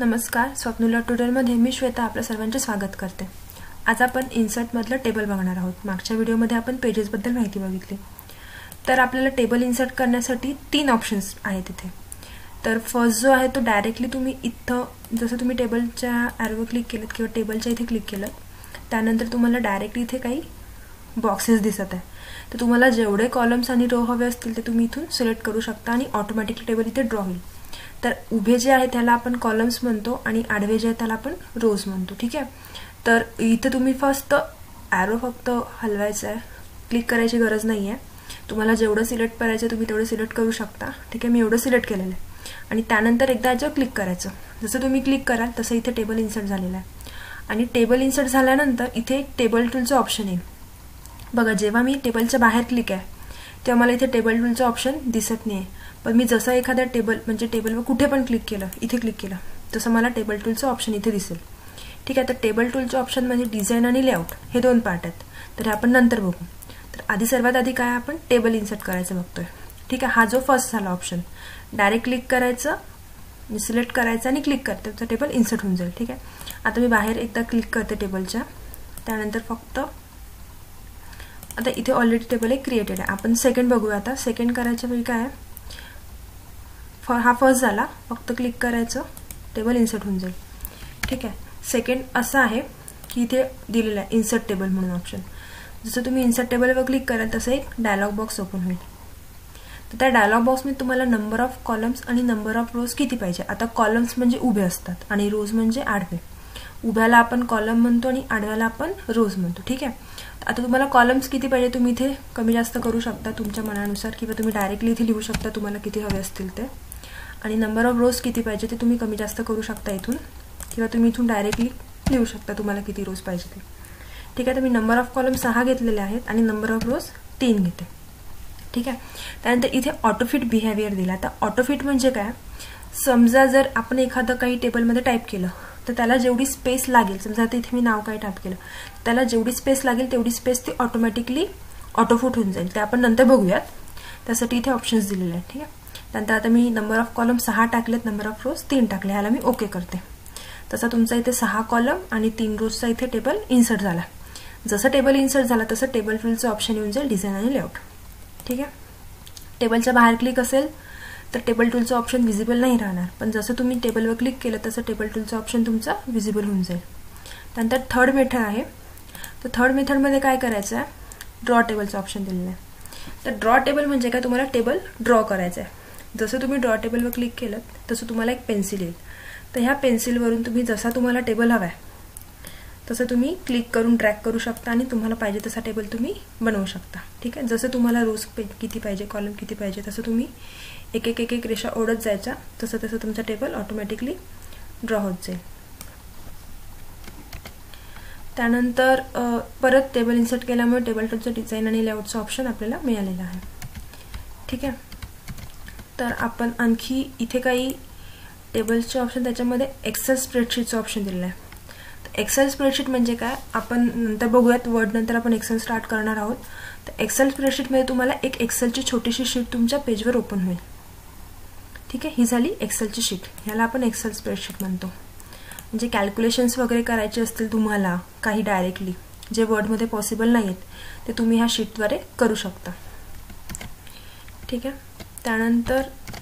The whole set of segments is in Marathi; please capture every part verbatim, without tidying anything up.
नमस्कार, स्वप्नुला ट्युटोरियलमध्ये मी श्वेता आपल्या सर्वांचे स्वागत करते। आज आपण इन्सर्ट मधलं टेबल बघणार आहोत। मागच्या व्हिडिओमध्ये आपण पेजेस बद्दल माहिती बघितली। तर आपल्याला टेबल इन्सर्ट करण्यासाठी तीन ऑप्शन्स आहेत इथे। तर फर्स्ट जो आहे तो डायरेक्टली तुम्ही इथं जसं तुम्ही टेबलच्या ॲरोवर क्लिक केलं किंवा टेबलच्या इथे क्लिक केलं त्यानंतर तुम्हाला डायरेक्टली इथे काही बॉक्सेस दिसत आहे। तर तुम्हाला जेवढे कॉलम्स आणि रो हवे असतील ते तुम्ही इथून सिलेक्ट करू शकता आणि ऑटोमॅटिकली टेबल इथे ड्रॉ होईल। तर उभे जे आहे त्याला आपण कॉलम्स म्हणतो आणि आडवे जे आहे त्याला आपण रोज म्हणतो। ठीक आहे, तर इथे तुम्ही फक्त ॲरो फक्त हलवायचा आहे, क्लिक करायची गरज नाही आहे। तुम्हाला जेवढं सिलेक्ट करायचं तुम्ही तेवढं सिलेक्ट करू शकता। ठीक आहे, मी एवढं सिलेक्ट केलेलं आहे आणि त्यानंतर एकदा याच्यावर क्लिक करायचं। जसं तुम्ही क्लिक कराल तसं इथे टेबल इन्सर्ट झालेलं आहे आणि टेबल इन्सर्ट झाल्यानंतर इथे एक टेबल टूलचं ऑप्शन येईल। बघा, जेव्हा मी टेबलच्या बाहेर क्लिक आहे तेव्हा मला इथे टेबल टूलचं ऑप्शन दिसत नाही आहे, पण मी जसं एखाद्या टेबल म्हणजे टेबलवर कुठे पण क्लिक केलं, इथे क्लिक केलं तसं मला टेबल टूलचं ऑप्शन इथे दिसेल। ठीक आहे, तर टेबल टूलचं ऑप्शन म्हणजे डिझाइन आणि लेआउट हे दोन पार्ट आहेत, तर हे आपण नंतर बघू। तर आधी सर्वात आधी काय आपण टेबल इन्सर्ट करायचं बघतोय। ठीक आहे, हा जो फर्स्ट झाला ऑप्शन, डायरेक्ट क्लिक करायचं, सिलेक्ट करायचं आणि क्लिक करते तर टेबल इन्सर्ट होऊन जाईल। ठीक आहे, आता मी बाहेर एकदा क्लिक करते टेबलच्या, त्यानंतर फक्त आता इथे ऑलरेडी टेबल एक क्रिएटेड आहे। आपण सेकंड बघूया। आता सेकंड करायच्या वेळी काय आहे, हा फर्स्ट झाला, फक्त क्लिक करायचं, टेबल इन्सर्ट होऊन जाईल। ठीक आहे, सेकंड असं आहे की इथे दिलेलं आहे इन्सर्ट टेबल म्हणून ऑप्शन। जसं तुम्ही इन्सर्ट टेबलवर क्लिक कराल तसं एक डायलॉग बॉक्स ओपन होईल। तर त्या डायलॉग बॉक्समध्ये तुम्हाला नंबर ऑफ कॉलम्स आणि नंबर ऑफ रोज किती पाहिजे। आता कॉलम्स म्हणजे उभे असतात आणि रोज म्हणजे आडवे। उभ्याला आपण कॉलम म्हणतो आणि आडव्याला आपण रोज म्हणतो। ठीक आहे, आता तुम्हाला कॉलम्स किती पाहिजे तुम्ही इथे कमी जास्त करू शकता तुमच्या मनानुसार, किंवा तुम्ही डायरेक्टली इथे लिहू शकता तुम्हाला किती हवे असतील ते। आणि नंबर ऑफ रोज किती पाहिजे ते तुम्ही कमी जास्त करू शकता इथून, किंवा तुम्ही इथून डायरेक्टली लिहू शकता तुम्हाला किती रोज पाहिजे ते। ठीक आहे, तर मी नंबर ऑफ कॉलम सहा घेतलेले आहेत आणि नंबर ऑफ रोज तीन घेते। ठीक आहे, त्यानंतर इथे ऑटोफिट बिहेवियर दिला। आता ऑटोफिट म्हणजे काय, समजा जर आपण एखादं काही टेबलमध्ये टाईप केलं तर त्याला जेवढी स्पेस लागेल, समजा आता इथे मी नाव काय टाईप केलं, त्याला जेवढी स्पेस लागेल तेवढी स्पेस ती ऑटोमॅटिकली ऑटोफुट होऊन जाईल। ते आपण नंतर बघूयात, त्यासाठी इथे ऑप्शन्स दिलेले आहेत। ठीक आहे, त्यानंतर आता मी नंबर ऑफ कॉलम सहा टाकलेत, नंबर ऑफ रोज तीन टाकले, ह्याला मी ओके करते। तसा तुमचा इथे सहा कॉलम आणि तीन रोजचा इथे टेबल इन्सर्ट झाला। जसं टेबल इन्सर्ट झाला तसं टेबल टूलचं ऑप्शन येऊन जाईल डिझाइन आणि लेआउट। ठीक आहे, टेबलच्या बाहेर क्लिक असेल तर टेबल टूलचं ऑप्शन विजिबल नाही राहणार, पण जसं तुम्ही टेबलवर क्लिक केलं तसं टेबल टूलचं ऑप्शन तुमचा विजिबल होऊन जाईल। त्यानंतर थर्ड मेथड आहे, तर थर्ड मेथडमध्ये काय करायचं आहे, ड्रॉ टेबलचं ऑप्शन दिलेलं आहे। तर ड्रॉ टेबल म्हणजे काय, तुम्हाला टेबल ड्रॉ करायचं आहे। जसं तुम्ही ड्रॉ टेबलवर क्लिक केलं तसं तुम्हाला एक पेन्सिल येईल। तर ह्या पेन्सिलवरून तुम्ही जसा तुम्हाला टेबल हवा आहे तसं तुम्ही क्लिक करून ड्रॅग करू शकता आणि तुम्हाला पाहिजे तसा टेबल तुम्ही बनवू शकता। ठीक आहे, जसं तुम्हाला रोज किती पाहिजे, कॉलम किती पाहिजे तसं तुम्ही एक एक एक एक रेषा ओढत जायचा, तसं तसं तुमचा टेबल ऑटोमॅटिकली ड्रॉ होत जाईल। त्यानंतर परत टेबल इन्सर्ट केल्यामुळे टेबल टूलचं डिझाइन आणि लेआउटचं ऑप्शन आपल्याला मिळालेलं आहे। ठीक आहे, तर आपण आणखी इथे काही टेबल्सचे ऑप्शन, त्याच्यामध्ये एक्सेल स्प्रेडशीटचं ऑप्शन दिलेलं आहे। तर एक्सेल स्प्रेडशीट म्हणजे काय, आपण नंतर बघूयात, वर्ड नंतर आपण एक्सेल स्टार्ट करणार आहोत। तर एक्सेल स्प्रेडशीटमध्ये तुम्हाला एक एक्सेलची छोटीशी शीट तुमच्या पेजवर ओपन होईल। ठीक आहे, ही झाली एक्सेलची शीट, ह्याला आपण एक्सेल स्प्रेडशीट म्हणतो। म्हणजे कॅल्क्युलेशन्स वगैरे करायचे असतील तुम्हाला काही डायरेक्टली, जे वर्डमध्ये पॉसिबल नाही आहेत ते तुम्ही ह्या शीटद्वारे करू शकता। ठीक आहे, त्यानंतर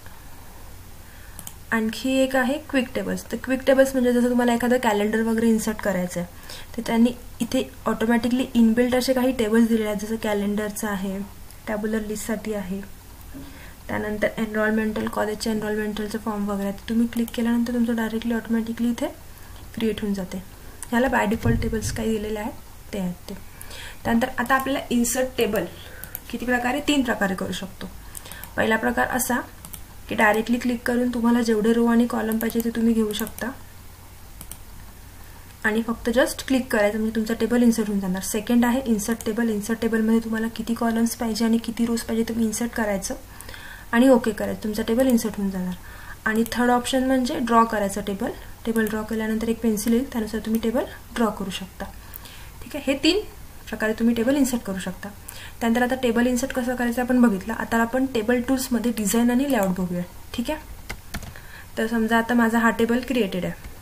आणखी एक आहे क्विक टेबल्स। तर क्विक टेबल्स म्हणजे जसं तुम्हाला एखादं कॅलेंडर वगैरे इन्सर्ट करायचं आहे तर त्यांनी इथे ऑटोमॅटिकली इनबिल्ट असे काही टेबल्स दिलेले आहेत, जसं कॅलेंडरचं आहे, टॅब्युलर लिस्टसाठी आहे, त्यानंतर एनरोलमेंटल, कॉलेजच्या एनरोलमेंटलचं फॉर्म वगैरे आहे। तुम्ही क्लिक केल्यानंतर तुमचं डायरेक्टली ऑटोमॅटिकली इथे क्रिएट होऊन जाते। ह्याला बाय डिफॉल्ट टेबल्स काही दिलेले आहेत ते आहेत ते। त्यानंतर आता आपल्याला इन्सर्ट टेबल किती प्रकारे, तीन प्रकारे करू शकतो। पहिला प्रकार असा की डायरेक्टली क्लिक करून तुम्हाला जेवढे रो आणि कॉलम पाहिजे ते तुम्ही घेऊ शकता आणि फक्त जस्ट क्लिक करायचं म्हणजे तुमचा टेबल इन्सर्ट होऊन जाणार। सेकंड आहे इन्सर्ट टेबल। इन्सर्ट टेबलमध्ये तुम्हाला किती कॉलम्स पाहिजे आणि किती रोज पाहिजे तुम्ही इन्सर्ट करायचं आणि ओके करायचं, तुमचा टेबल इन्सर्ट होऊन जाणार। आणि थर्ड ऑप्शन म्हणजे ड्रॉ करायचं टेबल। टेबल ड्रॉ केल्यानंतर एक पेन्सिल येईल, त्यानुसार तुम्ही टेबल ड्रॉ करू शकता। ठीक आहे, हे तीन प्रकारे तुम्ही टेबल इन्सर्ट करू शकता। त्यानंतर आता टेबल इन्सर्ट कसं करायचं आपण बघितलं, आता आपण टेबल टूल्समध्ये डिझाइन आणि लेआउट बघूया। ठीक आहे, तर समजा आता माझा हा टेबल क्रिएटेड आहे।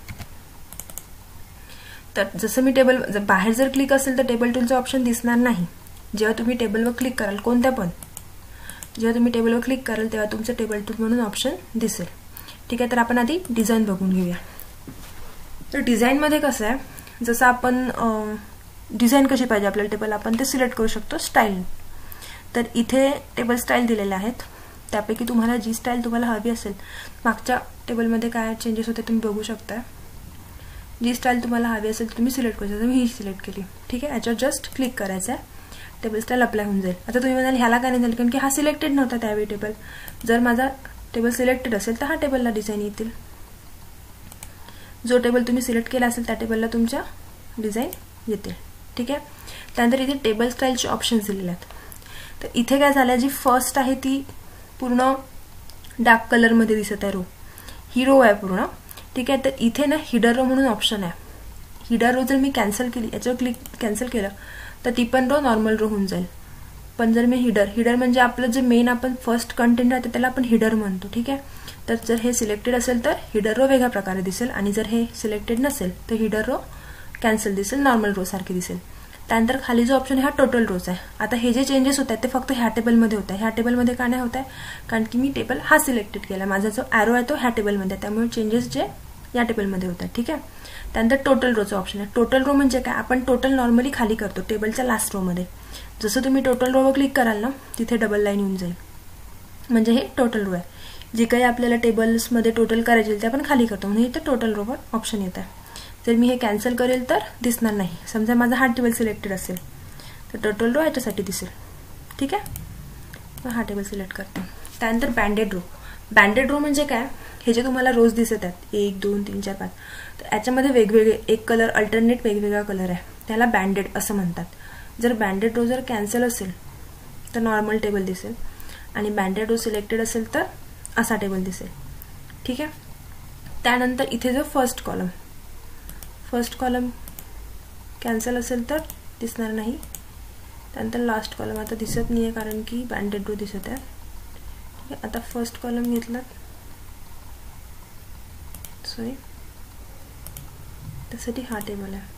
तर जसं मी टेबल बाहेर जर क्लिक असेल तर टेबल टूलचं ऑप्शन दिसणार नाही. जेव्हा तुम्ही टेबलवर क्लिक कराल कोणत्या पण जेव्हा तुम्ही टेबलवर क्लिक कराल तेव्हा तुमचं टेबल टूल म्हणून ऑप्शन दिसेल. ठीक आहे, तर आपण आधी डिझाईन बघून घेऊया. तर डिझाईनमध्ये कसं आहे, जसं आपण डिझाईन कशी पाहिजे आपल्याला टेबल आपण ते सिलेक्ट करू शकतो स्टाईल. तर इथे टेबल स्टाईल दिलेल्या आहेत, त्यापैकी तुम्हाला जी स्टाईल तुम्हाला हवी असेल, मागच्या टेबलमध्ये काय चेंजेस होते तुम्ही बघू शकता. जी स्टाईल तुम्हाला हवी असेल तुम्ही सिलेक्ट करू शकता. मी ही सिलेक्ट केली. ठीक आहे, याच्यावर जस्ट क्लिक करायचं आहे, टेबल स्टाईल अप्लाय होऊन जाईल. आता तुम्ही म्हणाल ह्याला काय नाही झालं, कारण की हा सिलेक्टेड नव्हता त्यावेळी टेबल. जर माझा टेबल सिलेक्टेड असेल तर हा टेबलला डिझाईन येतील. जो टेबल तुम्ही सिलेक्ट केला असेल त्या टेबलला तुमच्या डिझाईन येतील. ठीक आहे, त्यानंतर इथे टेबल स्टाईलचे ऑप्शन्स दिलेले आहेत. तर इथे काय झालं, जी फर्स्ट आहे ती पूर्ण डार्क कलरमध्ये दिसत आहे रो, ही रो आहे पूर्ण. ठीक आहे, तर इथे ना हिडर रो म्हणून ऑप्शन आहे. हिडर रो जर मी कॅन्सल केली, याच्यावर क्लिक कॅन्सल केलं तर ती पण रो नॉर्मल रो होऊन जाईल. पण जर मी हिडर हिडर म्हणजे आपलं जे मेन आपण फर्स्ट कंटेंट राहते त्याला आपण हिडर म्हणतो. ठीक आहे, तर जर हे सिलेक्टेड असेल तर हिडर रो वेगळ्या प्रकारे दिसेल, आणि जर हे सिलेक्टेड नसेल तर हिडर रो कॅन्सल दिसेल, नॉर्मल रो सारखी दिसेल. त्यानंतर खाली जो ऑप्शन आहे हा टोटल रोज आहे. आता हे जे चेंजेस होत आहेत ते फक्त ह्या टेबलमध्ये होत आहे. ह्या टेबलमध्ये का नाही होत आहे, कारण की मी टेबल हा सिलेक्टेड केला. माझा जो ॲरो आहे तो ह्या टेबलमध्ये आहे, त्यामुळे चेंजेस जे या टेबलमध्ये होत आहेत. ठीक आहे, त्यानंतर टोटल रोचं ऑप्शन आहे. टोटल रो म्हणजे काय, आपण टोटल नॉर्मली खाली करतो टेबलच्या लास्ट रोमध्ये. जसं तुम्ही टोटल रोवर क्लिक कराल ना तिथे डबल लाईन येऊन जाईल, म्हणजे हे टोटल रो आहे. जे काही आपल्याला टेबल्समध्ये टोटल करायचे ते आपण खाली करतो, म्हणून इथे टोटल रोवर ऑप्शन येत आहे. जर मी हे कॅन्सल करेल तर दिसणार नाही. समजा माझा हा टेबल सिलेक्टेड असेल तर टोटल रो याच्यासाठी दिसेल. ठीक आहे, हा टेबल सिलेक्ट करते. त्यानंतर बँडेड रो. बँडेड रो म्हणजे काय, हे जे तुम्हाला रोज दिसत आहेत एक दोन तीन चार पाच, तर याच्यामध्ये वेगवेगळे एक कलर अल्टरनेट वेगवेगळा कलर आहे, त्याला बँडेड असं म्हणतात. जर बँडेड रो जर कॅन्सल असेल तर नॉर्मल टेबल दिसेल, आणि बँडेड रो सिलेक्टेड असेल तर असा टेबल दिसेल. ठीक आहे, त्यानंतर इथे जो first column first column cancel असेल तर दिसणार नाही. त्यानंतर लास्ट कॉलम आता दिसत नाही आहे कारण की बँडेड रो दिसत आहे. ठीक आहे, आता फर्स्ट कॉलम घेतला, सॉरी त्यासाठी हा टेबल आहे,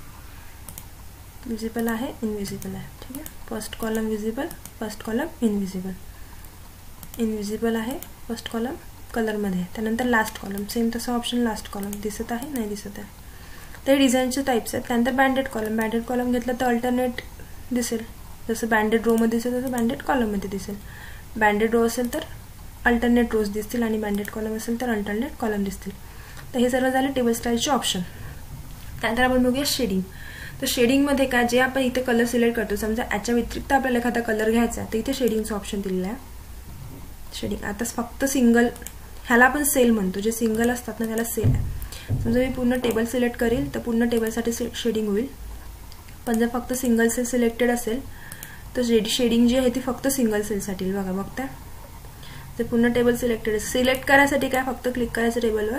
विजिबल आहे इनविजिबल आहे. ठीक आहे, first column visible, first column invisible, invisible आहे फर्स्ट कॉलम कलरमध्ये. त्यानंतर लास्ट कॉलम सेम तसा ऑप्शन, लास्ट कॉलम दिसत आहे नाही दिसत आहे. ते डिझाईनचे टाईप्स आहेत. त्यानंतर बँडेड कॉलम. बँडेड कॉलम घेतलं तर अल्टरनेट दिसेल, जसं बँडेड रोमध्ये दिसेल तसं बँडेड कॉलममध्ये दिसेल. बँडेड रो असेल तर अल्टरनेट रोज दिसतील, आणि बँडेड कॉलम असेल तर अल्टरनेट कॉलम दिसतील. तर हे सर्व झाले टेबल स्टाईलचे ऑप्शन. त्यानंतर आपण बघूया शेडिंग. तर शेडिंगमध्ये काय, जे आपण इथे कलर सिलेक्ट करतो, समजा याच्या व्यतिरिक्त आपल्याला एखादा कलर घ्यायचा आहे तर इथे शेडिंगचा ऑप्शन दिलेला आहे. शेडिंग आता फक्त सिंगल, ह्याला आपण सेल म्हणतो, जे सिंगल असतात ना त्याला सेल आहे. समजा मी पूर्ण टेबल सिलेक्ट करेल तर पूर्ण टेबलसाठी शेडिंग होईल, पण जर फक्त सिंगल सेल सिलेक्टेड असेल तर शेडिंग जी आहे ती फक्त सिंगल सेलसाठी. बघा बघताय, जर पूर्ण टेबल सिलेक्टेड सिलेक्ट करायसाठी काय फक्त क्लिक करायचं टेबलवर,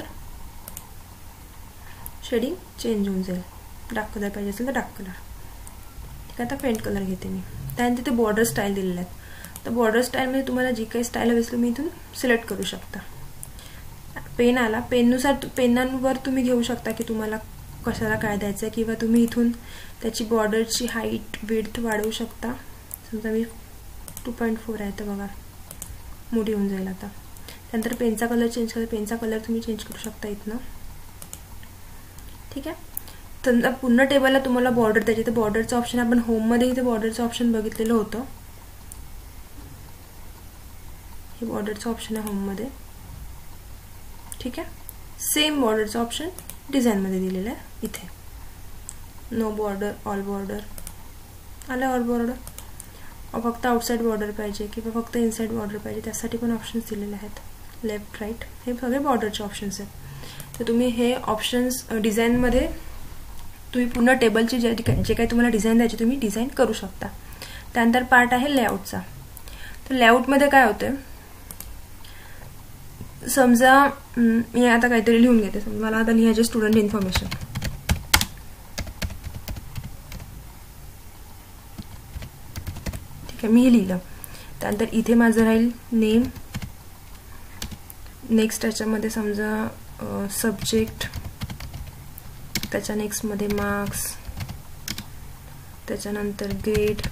शेडिंग चेंज होऊन जाईल. डार्क कलर पाहिजे असेल तर डार्क कलर. ठीक आहे, आता पेंट कलर घेते मी. त्यानंतर ते बॉर्डर स्टाईल दिलेले आहेत. तर बॉर्डर स्टाईलमध्ये तुम्हाला जी काही स्टाईल हवी असेल तुम्ही इथून सिलेक्ट करू शकता. पेन आला, पेननुसार पेनांवर तुम्ही घेऊ शकता की तुम्हाला कशाला काय द्यायचं आहे, किंवा तुम्ही इथून त्याची बॉर्डरची हाईट विड्थ वाढवू शकता. समजा मी टू पॉईंट फोर आहे तर बघा मोठी होऊन जाईल आता. त्यानंतर पेनचा कलर चेंज करा, पेनचा कलर तुम्ही चेंज करू शकता इथनं. ठीक आहे, समजा पूर्ण टेबलला तुम्हाला बॉर्डर द्यायची तर बॉर्डरचं ऑप्शन आपण होममध्ये इथे बॉर्डरचं ऑप्शन बघितलेलं होतं. हे बॉर्डरचं ऑप्शन आहे होममध्ये. ठीक आहे, सेम बॉर्डरचं ऑप्शन डिझाईनमध्ये दिलेलं आहे इथे. नो बॉर्डर, ऑल बॉर्डर आलं, ऑल बॉर्डर, फक्त आउटसाईड बॉर्डर पाहिजे किंवा फक्त इनसाईड बॉर्डर पाहिजे त्यासाठी पण ऑप्शन्स दिलेले आहेत. लेफ्ट राईट हे सगळे बॉर्डरचे ऑप्शन्स आहेत. तर तुम्ही हे ऑप्शन्स डिझाईनमध्ये तुम्ही पूर्ण टेबलची जे जे काही तुम्हाला डिझाईन द्यायची तुम्ही डिझाईन करू शकता. त्यानंतर पार्ट आहे लेआउटचा. तर लेआउटमध्ये काय होतं, समजा मी आता काहीतरी लिहून घेते, समजा मला आता लिहायचे स्टुडंट इन्फॉर्मेशन. ठीक आहे, मी हे लिहिलं. त्यानंतर इथे माझं राहील नेम. नेक्स्ट याच्यामध्ये समजा सब्जेक्ट त्याच्या नेक्स्टमध्ये मार्क्स, त्याच्यानंतर ग्रेड.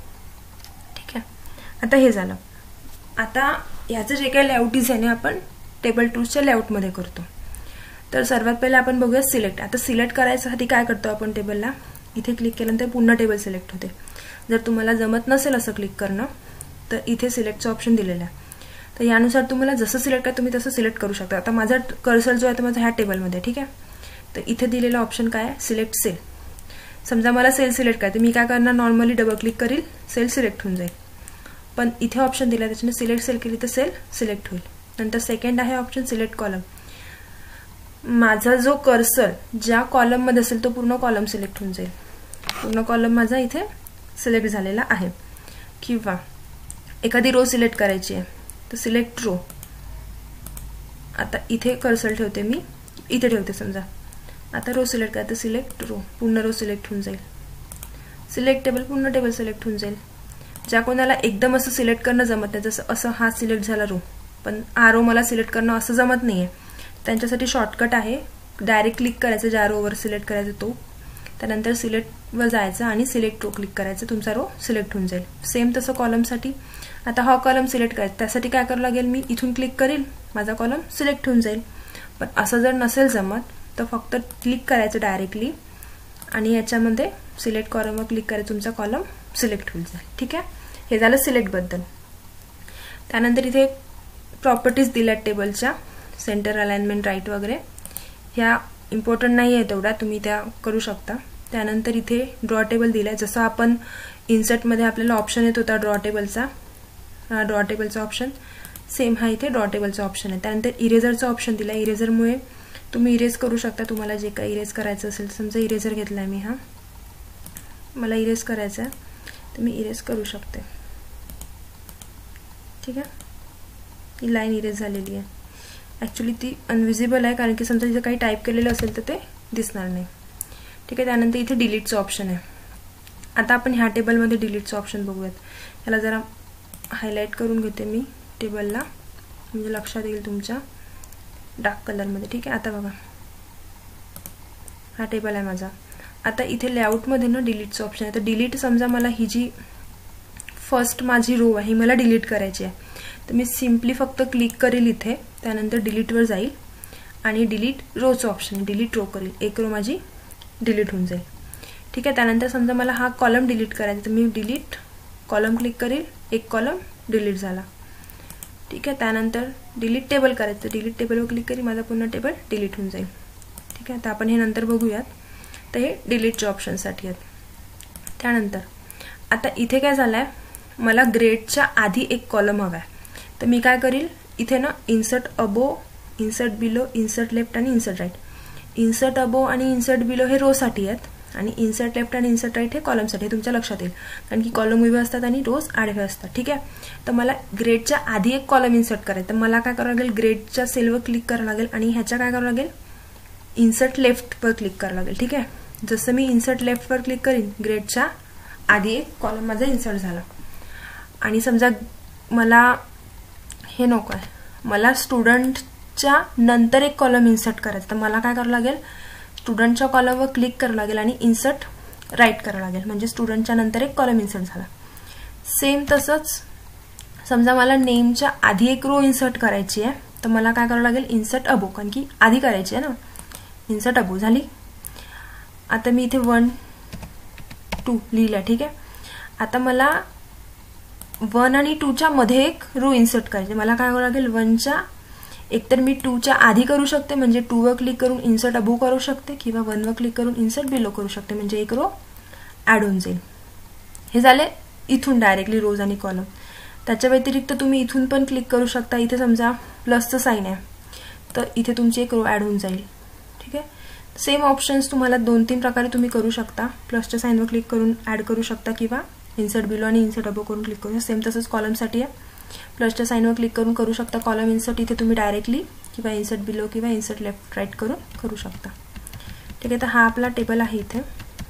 ठीक आहे, आता हे झालं. आता याचं जे काही लेआउट आहे याने आपण टेबल टूल्सच्या लेआउटमध्ये करतो. तर सर्वात पहिले आपण बघूया सिलेक्ट. आता सिलेक्ट करायसाठी काय करतो आपण टेबलला, इथे क्लिक केल्यानंतर पूर्ण टेबल सिलेक्ट होते. जर तुम्हाला जमत नसेल असं क्लिक करणं तर इथे सिलेक्टचं ऑप्शन दिलेलं आहे. तर यानुसार तुम्हाला जसं सिलेक्ट आहे तुम्ही तसं सिलेक्ट करू शकता. आता माझा कर्सर जो आहे तो माझा ह्या टेबलमध्ये. ठीक आहे, तर इथे दिलेला ऑप्शन काय आहे, सिलेक्ट सेल. समजा मला सेल सिलेक्ट करायचं, मी काय करणार, नॉर्मली डबल क्लिक करील, सेल सिलेक्ट होऊन जाईल. पण इथे ऑप्शन दिला त्याच्याने सिलेक्ट सेल केली तर सेल सिलेक्ट होईल. नंतर सेकंड आहे ऑप्शन सिलेक्ट कॉलम. माझा जो कर्सर ज्या कॉलममध्ये असेल तो पूर्ण कॉलम सिलेक्ट होऊन जाईल. पूर्ण कॉलम माझा इथे सिलेक्ट झालेला आहे. किंवा एखादी रो सिलेक्ट करायची आहे तर सिलेक्ट रो. आता इथे कर्सर ठेवते मी, इथे ठेवते समजा. आता रो सिलेक्ट करायचं, सिलेक्ट रो, पूर्ण रो सिलेक्ट होऊन जाईल. सिलेक्ट टेबल, पूर्ण टेबल सिलेक्ट होऊन जाईल. ज्या कोणाला एकदम असं सिलेक्ट करणं जमत नाही, जसं असं हा सिलेक्ट झाला रो, पण हा रो मला सिलेक्ट करणं असं जमत नाहीये, त्यांच्यासाठी शॉर्टकट आहे, डायरेक्ट क्लिक करायचं ज्या रोवर सिलेक्ट करायचं तो, त्यानंतर सिलेक्टवर जायचं आणि सिलेक्ट रो क्लिक करायचं, तुमचा रो सिलेक्ट होऊन जाईल. सेम तसं कॉलमसाठी. आता हा कॉलम सिलेक्ट करायचा, त्यासाठी काय करावं लागेल, मी इथून क्लिक करेल, माझा कॉलम सिलेक्ट होऊन जाईल. पण असं जर नसेल जमत तर फक्त क्लिक करायचं डायरेक्टली आणि याच्यामध्ये सिलेक्ट कॉलमवर क्लिक करायचं, तुमचा कॉलम सिलेक्ट होऊन जाईल. ठीक आहे, हे झालं सिलेक्टबद्दल. त्यानंतर इथे प्रॉपर्टीज दिल्यात टेबलच्या, सेंटर अलाइनमेंट, राईट वगैरे. ह्या इम्पॉर्टंट नाही आहे तेवढ्या, तुम्ही त्या करू शकता. त्यानंतर इथे ड्रॉ टेबल दिलाय. जसं आपण इन्सर्टमध्ये आपल्याला ऑप्शन येत होता ड्रॉ टेबलचा, हा ड्रॉ टेबलचा ऑप्शन, सेम हा इथे ड्रॉ टेबलचा ऑप्शन आहे. त्यानंतर इरेझरचा ऑप्शन दिला. इरेझरमुळे तुम्ही इरेज करू शकता, तुम्हाला जे काही इरेज करायचं असेल. समजा इरेझर घेतलाय मी, हा मला इरेज करायचा आहे तर मी इरेज करू शकते. ठीक आहे, ही लाईन इरेज झालेली आहे. ॲक्च्युली ती अनविजिबल आहे कारण की समजा तिथे काही टाईप केलेलं असेल तर ते दिसणार नाही. ठीक आहे, त्यानंतर इथे डिलीटचं ऑप्शन आहे. आता आपण ह्या टेबलमध्ये डिलीटचं ऑप्शन बघूयात. याला जरा हायलाईट करून घेते मी टेबलला, म्हणजे लक्षात येईल तुमच्या डार्क कलरमध्ये. ठीक आहे, आता बघा हा टेबल आहे माझा. आता इथे लेआउटमध्ये ना डिलीटचं ऑप्शन आहे. तर डिलीट, समजा मला ही जी फर्स्ट माझी रो आहे ही मला डिलीट करायची आहे, तर मी सिम्पली फक्त क्लिक करेल इथे, त्यानंतर डिलीटवर जाईल आणि डिलीट रोचं ऑप्शन, डिलीट रो करेल, एक रो माझी डिलीट होऊन जाईल. ठीक आहे, त्यानंतर समजा मला हा कॉलम डिलीट करायचा तर मी डिलीट कॉलम क्लिक करेल, एक कॉलम डिलीट झाला. ठीक आहे, त्यानंतर डिलीट टेबल करायचं, डिलीट टेबलवर क्लिक करी, माझा पूर्ण टेबल डिलीट होऊन जाईल. ठीक आहे, आता आपण हे नंतर बघूयात. तर हे डिलीटच्या ऑप्शनसाठी आहेत. त्यानंतर आता इथे काय झालंय, मला ग्रेडच्या आधी एक कॉलम हवा आहे, तर मी काय करील, इथे ना insert above, insert below, insert left आणि इन्सर्ट राईट. इन्सर्ट अबो आणि इन्सर्ट बिलो हे रोसाठी आहेत आणि इन्सर्ट लेफ्ट आणि इन्सर्ट राईट हे कॉलमसाठी. हे तुमच्या लक्षात येईल कारण की कॉलम उभे असतात आणि रोज आडवे असतात. ठीक आहे, तर मला ग्रेडच्या आधी एक कॉलम इन्सर्ट करायचं, तर मला काय करावं लागेल, ग्रेडच्या सेलवर क्लिक करावं लागेल आणि ह्याच्या काय करावं लागेल, इन्सर्ट लेफ्टवर क्लिक करावं लागेल. ठीक आहे, जसं मी इन्सर्ट लेफ्टवर क्लिक करीन, ग्रेडच्या आधी एक कॉलम माझा इन्सर्ट झाला. आणि समजा मला हे नको आहे, मला स्टुडंटच्या नंतर एक कॉलम इन्सर्ट करायचा, तर मला काय करावं लागेल, स्टुडंटच्या कॉलमवर क्लिक करावं लागेल आणि इन्सर्ट राईट करावं लागेल, म्हणजे स्टुडंटच्या नंतर एक कॉलम इन्सर्ट झाला. सेम तसंच समजा मला नेमच्या आधी एक रो इन्सर्ट करायची आहे, तर मला काय करावं लागेल, इन्सर्ट अबो, कारण की आधी करायची आहे ना, इन्सर्ट अबो झाली. आता मी इथे वन टू लिहिलं. ठीक आहे, आता मला वन आणि टूच्या मध्ये एक रो इन्सर्ट करायचे, मला काय करावं लागेल, वनच्या एकतर मी टूच्या आधी करू शकते, म्हणजे टूवर क्लिक करून इन्सर्ट अबो करू शकते, किंवा वनवर क्लिक करून इन्सर्ट बिलो करू शकते, म्हणजे एक रो ऍड होऊन जाईल. हे झाले इथून डायरेक्टली रोज आणि कॉलम. त्याच्या व्यतिरिक्त तुम्ही इथून पण क्लिक करू शकता. इथे समजा प्लसचं साईन आहे तर इथे तुमची एक रो ऍड होऊन जाईल. ठीक आहे, सेम ऑप्शन्स तुम्हाला दोन तीन प्रकारे तुम्ही करू शकता. प्लसच्या साईनवर क्लिक करून ऍड करू शकता किंवा इन्सर्ट बिलो आणि इन्सर्ट अबो करून क्लिक करू शकता. सेम तसंच कॉलमसाठी आहे, प्लसच्या साईनवर क्लिक करून करू शकता कॉलम इन्सर्ट, इथे तुम्ही डायरेक्टली किंवा इन्सर्ट बिलो किंवा इन्सर्ट लेफ्ट राईट करून करू शकता. ठीक आहे, तर हा आपला टेबल आहे इथे.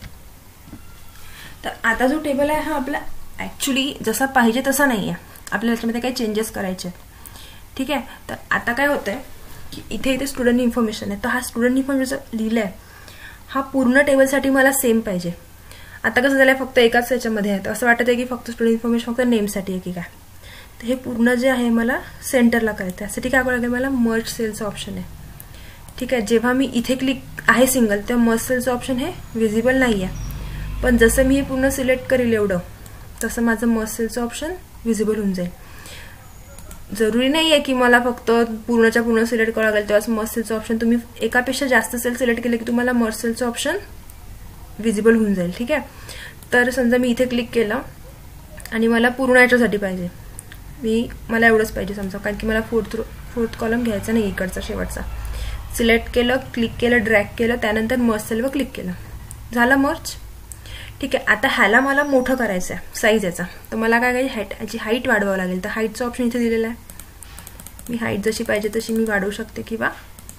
तर आता जो टेबल आहे हा आपला ऍक्च्युली जसा पाहिजे तसा नाही आहे, आपल्याला याच्यामध्ये काही चेंजेस करायचे आहेत. ठीक आहे, तर आता काय होतंय की इथे इथे स्टुडंट इन्फॉर्मेशन आहे, तर हा स्टुडंट इन्फॉर्मेशन लिहिलंय हा पूर्ण टेबलसाठी मला सेम पाहिजे. आता कसं झालंय फक्त एकाच याच्यामध्ये आहे, असं वाटत आहे की फक्त स्टुडंट इन्फॉर्मेशन फक्त नेमसाठी आहे की काय. तर हे पूर्ण जे आहे मला सेंटरला करायचं. त्यासाठी काय करावं लागेल, मला मर्ज सेलचं ऑप्शन आहे. ठीक आहे, जेव्हा मी इथे क्लिक आहे सिंगल तेव्हा मर्ज सेलचं ऑप्शन हे विजिबल नाही आहे. पण जसं मी हे पूर्ण सिलेक्ट करेल एवढं तसं माझं मर्ज सेलचं ऑप्शन विजिबल होऊन जाईल. जरुरी नाही आहे की मला फक्त पूर्णच्या पूर्ण सिलेक्ट करावं लागेल तेव्हाच मर्ज सेलचं ऑप्शन. तुम्ही एकापेक्षा जास्त सेल सिलेक्ट केले की तुम्हाला मर्ज सेलचं ऑप्शन विजिबल होऊन जाईल. ठीक आहे, तर समजा मी इथे क्लिक केलं आणि मला पूर्ण याच्यासाठी पाहिजे, मी मला एवढंच पाहिजे समजा, कारण की मला फोर्थ फोर्थ कॉलम घ्यायचा नाही इकडचा शेवटचा. सिलेक्ट केलं, क्लिक केलं, ड्रॅग केलं, त्यानंतर मर्ज सेलवर क्लिक केलं, झालं मर्ज. ठीक आहे, आता ह्याला मला मोठं करायचं आहे साईज याचा. तर मला काय करायचं, हाईट याची हाईट वाढवावं लागेल. तर हाईटचं ऑप्शन इथे दिलेलं आहे. मी हाईट जशी पाहिजे तशी मी वाढवू शकते किंवा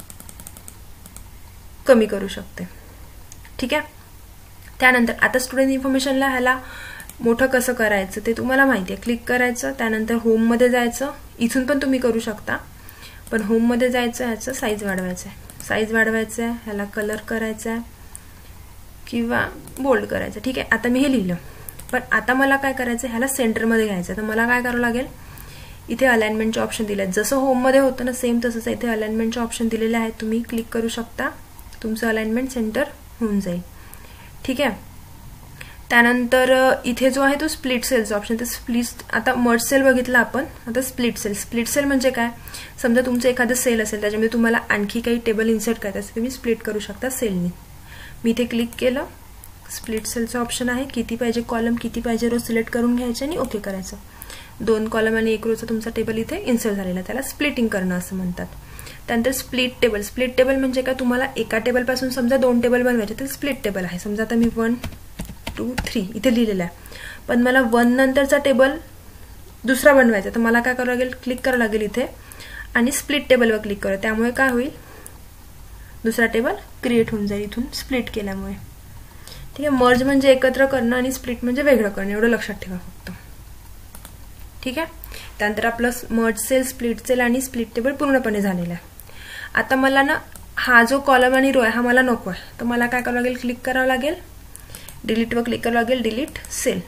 कमी करू शकते. ठीक आहे, त्यानंतर आता स्टुडंट इन्फॉर्मेशनला ह्याला मोठं कसं करायचं ते तुम्हाला माहिती आहे. क्लिक करायचं, त्यानंतर होममध्ये जायचं. इथून पण तुम्ही करू शकता, पण होममध्ये जायचं, ह्याचं साईज वाढवायचं आहे. साईज वाढवायचं आहे, ह्याला कलर करायचा आहे किंवा बोल्ड करायचं. ठीक आहे, आता मी हे लिहिलं. पण आता मला काय करायचं, ह्याला सेंटरमध्ये घ्यायचं. तर मला काय करावं लागेल, इथे अलाइनमेंटचे ऑप्शन दिले आहेत. जसं होममध्ये होतं ना सेम तसंच इथे अलाइनमेंटचे ऑप्शन दिलेले आहेत. तुम्ही क्लिक करू शकता, तुमचं अलाइनमेंट सेंटर होऊन जाईल. ठीक आहे, त्यानंतर इथे जो आहे तो स्प्लिट सेलचा ऑप्शन. तर स्प्लिट, आता मर्ज सेल बघितला आपण, आता स्प्लिट सेल. स्प्लिट सेल म्हणजे काय, समजा तुमचं एखादं सेल असेल त्याच्यामध्ये तुम्हाला आणखी काही टेबल इन्सर्ट करायचं असेल तुम्ही स्प्लिट करू शकता सेलनी. मी इथे क्लिक केलं, स्प्लिट सेलचं ऑप्शन आहे. किती पाहिजे कॉलम, किती पाहिजे रो सिलेक्ट करून घ्यायचे आणि ओके करायचं. दोन कॉलम आणि एक रोचा तुमचा टेबल इथे इन्सर्ट झालेला, त्याला स्प्लिटिंग करणं असं म्हणतात. त्यानंतर स्प्लिट टेबल. स्प्लिट टेबल म्हणजे काय, तुम्हाला एका टेबलपासून समजा दोन टेबल बनवायचे तर स्प्लिट टेबल आहे. समजा आता मी वन टू थ्री इथे लिहिलेलं आहे, पण मला वन नंतरचा टेबल दुसरा बनवायचा. तर मला काय करावं लागेल, क्लिक करावं लागेल इथे आणि स्प्लिट टेबलवर क्लिक करा. त्यामुळे काय होईल, दुसरा टेबल क्रिएट होऊन जाईल इथून स्प्लिट केल्यामुळे. ठीक आहे, मर्ज म्हणजे एकत्र करणं आणि स्प्लिट म्हणजे वेगळं करणं, एवढं लक्षात ठेवा फक्त. ठीक आहे, त्यानंतर आपलं मर्ज सेल, स्प्लिट सेल आणि स्प्लिट टेबल पूर्णपणे झालेलं आहे. आता मला ना हा जो कॉलम आणि रो आहे हा मला नको आहे. तर मला काय करावं लागेल, क्लिक करावं लागेल, डिलीटवर क्लिक करावं लागेल, डिलीट सेल.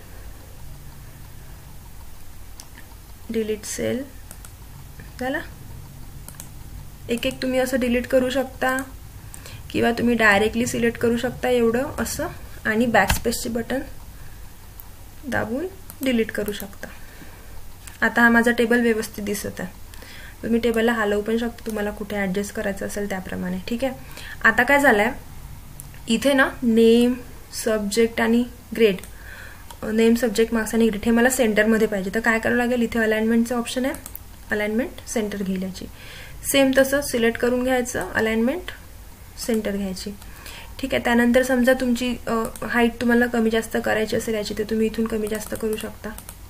डिलीट सेल झाला. एक एक तुम्ही असं डिलीट करू शकता किंवा तुम्ही डायरेक्टली सिलेक्ट करू शकता एवढं असं, आणि बॅकस्पेसचे बटन दाबून डिलीट करू शकता. आता हा माझा टेबल व्यवस्थित दिसत आहे. तुम्ही टेबलला हलवू पण शकता तुम्हाला कुठे ॲडजस्ट करायचं असेल त्याप्रमाणे. ठीक आहे, आता काय झालंय इथे ना नेम, सब्जेक्ट आणि ग्रेड, नेम, सब्जेक्ट, मार्क्स आणि ग्रेड हे मला सेंटरमध्ये पाहिजे. तर काय करावं लागेल, इथे अलाइनमेंटचं ऑप्शन आहे, अलाइनमेंट सेंटर घ्यायची. सेम तसं सिलेक्ट करून घ्यायचं, अलाइनमेंट सेंटर घ्यायची. ठीक आहे, त्यानंतर समजा तुमची हाईट तुम्हाला कमी जास्त करायची असेल याची तर तुम्ही इथून कमी जास्त करू शकता.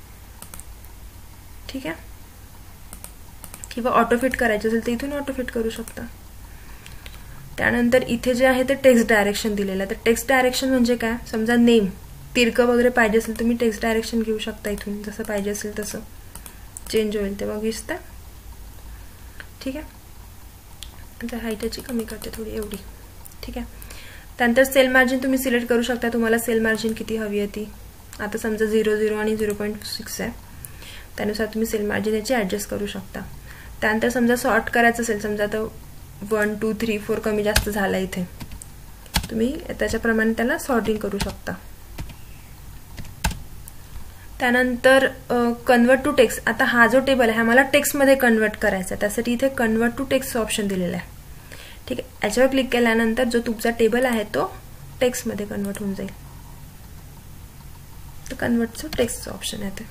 ठीक आहे, किंवा ऑटोफिट करायचं असेल तर इथून ऑटोफिट करू शकता. त्यानंतर इथे जे आहे ते टेक्स्ट डायरेक्शन दिलेलं आहे. तर टेक्स्ट डायरेक्शन म्हणजे काय, समजा नेम तिरकं वगैरे पाहिजे असेल तुम्ही टेक्स्ट डायरेक्शन घेऊ शकता इथून, जसं पाहिजे असेल तसं चेंज होईल तेव्हा दिसतं. ठीक आहे, आता हाईटची कमी करते थोडी एवढी. ठीक आहे, त्यानंतर सेल मार्जिन तुम्ही सिलेक्ट करू शकता, तुम्हाला सेल मार्जिन किती हवी आहे ती. आता समजा झिरो झिरो आणि झिरो पॉईंट सिक्स आहे, त्यानुसार तुम्ही सेल मार्जिन याची ॲडजस्ट करू शकता. त्यानंतर समजा सॉर्ट करायचं असेल, समजा तर वन टू थ्री फोर कमी जास्त झाला इथे, तुम्ही त्याच्याप्रमाणे त्याला सॉर्टिंग करू शकता. त्यानंतर कन्वर्ट टू टेक्स्ट. आता हा जो टेबल आहे हा मला टेक्स्टमध्ये कन्वर्ट करायचा आहे, त्यासाठी इथे कन्वर्ट टू टेक्स्ट ऑप्शन दिलेला आहे. ठीक आहे, याच्यावर क्लिक केल्यानंतर जो तुमचा टेबल आहे तो टेक्स्टमध्ये कन्वर्ट होऊन जाईल. तर कन्वर्ट टू टेक्स्टचं ऑप्शन आहे ते.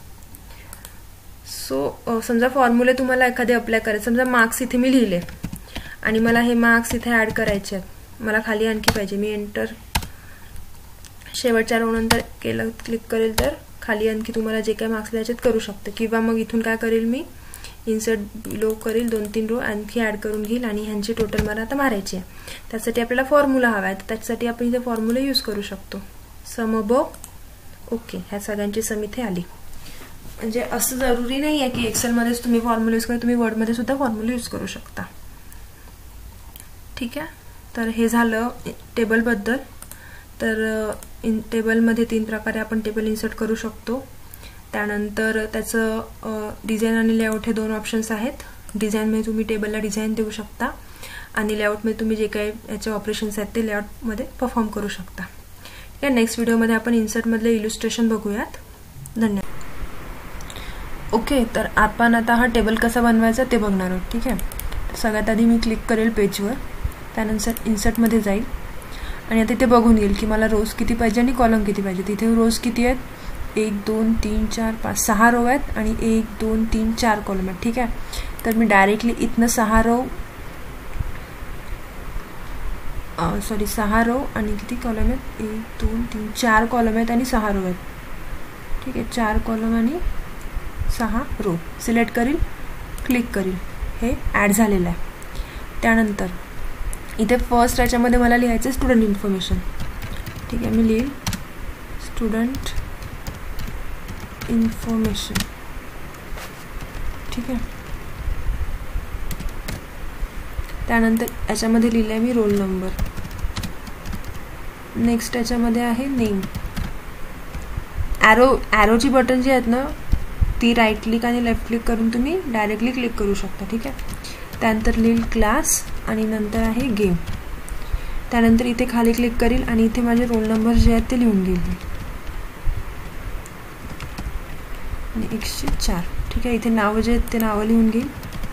सो समजा फॉर्म्युले तुम्हाला एखादे अप्लाय करायचे, समजा मार्क्स इथे मी लिहिले आणि मला हे मार्क्स इथे ॲड करायचे आहेत, मला खाली आणखी पाहिजे. मी एंटर शेवटच्या रो नंतर केलं, क्लिक करेल तर खाली आणखी तुम्हाला जे काय मार्क्स द्यायचे करू शकते. किंवा मग इथून काय करेल, मी इन्सर्ट बिलो करेल, दोन तीन रो आणखी ॲड करून घेईल आणि ह्यांची टोटल मला आता मारायची आहे. त्यासाठी आपल्याला फॉर्म्युला हवा आहे, तर त्याच्यासाठी आपण इथे फॉर्म्युला यूज करू शकतो. सम अबो ओके, ह्या सगळ्यांची सम इथे आली. म्हणजे असं जरुरी नाही आहे की एक्सेलमध्येच तुम्ही फॉर्म्युला यूज करा, तुम्ही वर्डमध्ये सुद्धा फॉर्म्युला यूज करू शकता. ठीक आहे, तर हे झालं टेबलबद्दल. तर इन टेबलमध्ये तीन प्रकारे आपण टेबल इन्सर्ट करू शकतो. त्यानंतर त्याचं डिझाईन आणि लेआउट हे दोन ऑप्शन्स आहेत. डिझाईनमध्ये तुम्ही टेबलला डिझाईन देऊ शकता आणि लेआउटमध्ये तुम्ही जे काही याचे ऑपरेशन्स आहेत ते लेआउटमध्ये परफॉर्म करू शकता. या नेक्स्ट व्हिडिओमध्ये आपण इन्सर्टमधले इल्युस्ट्रेशन बघूयात. धन्यवाद. ओके, तर आपण आता हा टेबल कसा बनवायचा ते बघणार आहोत. ठीक आहे. तर सगळ्यात आधी मी क्लिक करेल पेजवर, त्यानंतर इन्सर्टमध्ये जाईल आणि आता इथे बघून घेईल की मला रोज किती पाहिजे आणि कॉलम किती पाहिजे. तिथे रोज किती आहेत, एक दोन तीन चार पाच सहा रो आहेत आणि एक दोन तीन चार कॉलम आहेत. ठीक आहे. तर मी डायरेक्टली इथनं सहा रो सॉरी सहा रो आणि किती कॉलम आहेत, एक दोन तीन चार कॉलम आहेत आणि सहा रो आहेत. ठीक आहे. चार कॉलम आणि सहा रो सिलेक्ट करील, क्लिक करील, हे ॲड झालेलं आहे. त्यानंतर इथे फर्स्ट याच्यामध्ये मला लिहायचं स्टुडंट इन्फॉर्मेशन. ठीक आहे. मी लिहिल स्टुडंट इन्फॉर्मेशन. ठीक आहे. त्यानंतर याच्यामध्ये लिहिलं आहे मी रोल नंबर. नेक्स्ट याच्यामध्ये आहे नेम. ॲरो ॲरोची बटन जी आहेत ना ती राईट क्लिक आणि लेफ्ट क्लिक करून तुम्ही डायरेक्टली क्लिक करू शकता. ठीक आहे. त्यानंतर लिहिल क्लास आणि नंतर आहे गेम. त्यानंतर इथे खाली क्लिक करील आणि इथे माझे रोल नंबर जे आहेत ते लिहून घेईल आणि एकशे चार. ठीक आहे. इथे नावं जे आहेत ते नावं लिहून घेईल.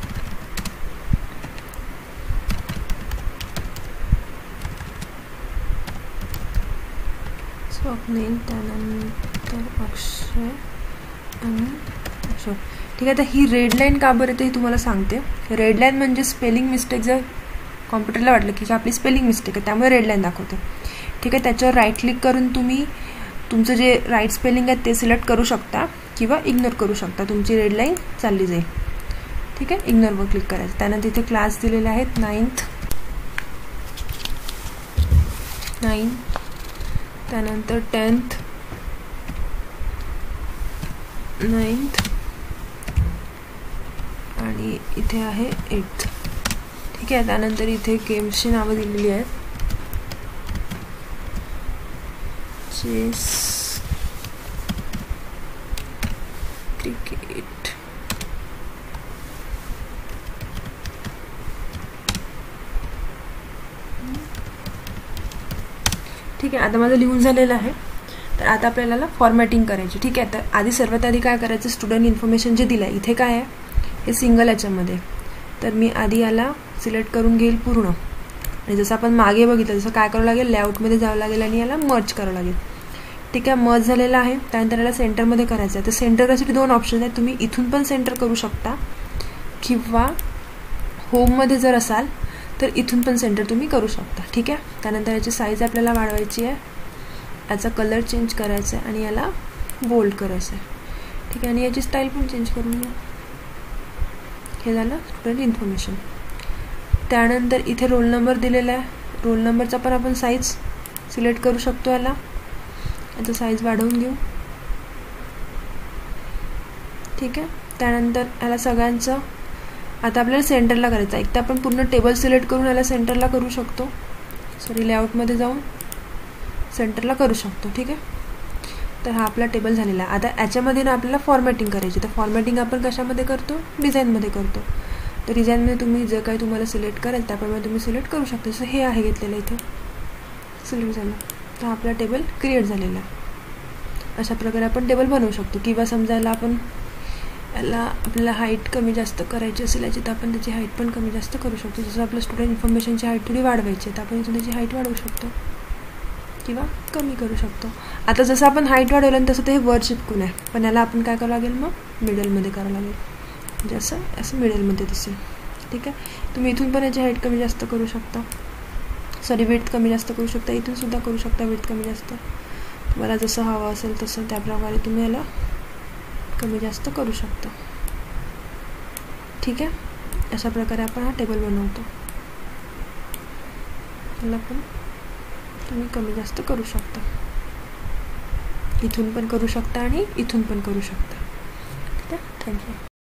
स्वप्नील, त्यानंतर अक्षय आणि अशोक. ठीक आहे. आता ही रेड लाईन का बरं येते हे तुम्हाला सांगते. रेड लाईन म्हणजे स्पेलिंग मिस्टेक जर कॉम्प्युटरला वाटलं की आपली स्पेलिंग मिस्टेक आहे त्यामुळे रेड लाईन दाखवते. ठीक आहे. त्याच्यावर राईट क्लिक करून तुम्ही तुमचं जे राईट स्पेलिंग आहे ते सिलेक्ट करू शकता किंवा इग्नोर करू शकता. तुमची रेड लाईन चालली जाईल. ठीक आहे. इग्नोरवर क्लिक करायचं. त्यानंतर इथे क्लास दिलेले आहेत नाईन्थ नाईन्थ त्यानंतर टेन्थ नाईन्थ आणि इथे आहे एट्थ. ठीक आहे. त्यानंतर इथे गेम्सची नावं दिलेली आहेत. चेस, क्रिकेट, ठीक आहे. आता माझं लिहून झालेलं आहे. तर आता आपल्याला फॉर्मॅटिंग करायची. ठीक आहे. तर आधी सर्वात आधी काय करायचं, स्टुडंट इन्फॉर्मेशन जे दिलं आहे इथे काय आहे हे सिंगल याच्यामध्ये. तर मी आधी याला सिलेक्ट करून घेईल पूर्ण आणि जसं आपण मागे बघितलं जसं काय करावं लागेल, लेआउटमध्ये जावं लागेल आणि याला मर्ज करावं लागेल. ठीक आहे. मर्ज झालेला आहे. त्यानंतर याला सेंटरमध्ये करायचं आहे. तर सेंटर करायसाठी दोन ऑप्शन आहेत. तुम्ही इथून पण सेंटर करू शकता किंवा होममध्ये जर असाल तर इथून पण सेंटर तुम्ही करू शकता. ठीक आहे. त्यानंतर याची साईज आपल्याला वाढवायची आहे, याचा कलर चेंज करायचा आहे आणि याला बोल्ड करायचं आहे. ठीक आहे. आणि याची स्टाईल पण चेंज करून घ्या. हे झालं स्टुडंट इन्फॉर्मेशन. त्यानंतर इथे रोल नंबर दिलेला आहे. रोल नंबरचा पण आपण साईज सिलेक्ट करू शकतो. याला याचा साईज वाढवून घेऊ. ठीक आहे. त्यानंतर याला सगळ्यांचं आता आपल्याला सेंटरला करायचं आहे. एक तर आपण पूर्ण टेबल सिलेक्ट करून याला सेंटरला करू शकतो, सॉरी लेआउटमध्ये जाऊन सेंटरला करू शकतो. ठीक आहे. तर हा आपला टेबल झालेला आहे. आता याच्यामध्ये ना आपल्याला फॉर्मॅटिंग करायची. तर फॉर्मॅटिंग आपण कशामध्ये करतो, डिझाईनमध्ये करतो. तर डिझाईनमध्ये तुम्ही जे काही तुम्हाला सिलेक्ट कराल त्याप्रमाणे तुम्ही सिलेक्ट करू शकता. जसं हे आहे घेतलेलं इथे सिलेक्ट झालं तर आपला टेबल क्रिएट झालेला आहे. अशा प्रकारे आपण टेबल बनवू शकतो. किंवा समजायला आपण याला आपल्याला हाईट कमी जास्त करायची असेल याची तर आपण त्याची हाईट पण कमी जास्त करू शकतो. जसं आपलं स्टुडंट इन्फॉर्मेशनची हाईट थोडी वाढवायची आहे तर आपण इथून त्याची हाईट वाढवू शकतो किंवा कमी करू शकतो. आता जसं आपण हाईट वाढवलं आणि तसं ते वर चिपकून आहे, पण याला आपण काय करावं लागेल मग मिडलमध्ये करावं लागेल, म्हणजे असं असं मिडलमध्ये दिसेल. ठीक आहे. तुम्ही इथून पण याची हाईट कमी जास्त करू शकता, सॉरी विड्थ कमी जास्त करू शकता. इथून सुद्धा करू शकता विड्थ कमी जास्त. तुम्हाला जसं हवं असेल तसं त्याप्रकारे तुम्ही याला कमी जास्त करू शकता. ठीक आहे. अशा प्रकारे आपण हा टेबल बनवतो. याला पण तुम्ही कमी जास्त करू शकता, इथून पण करू शकता आणि इथून पण करू शकता. ठीक आहे. थँक्यू.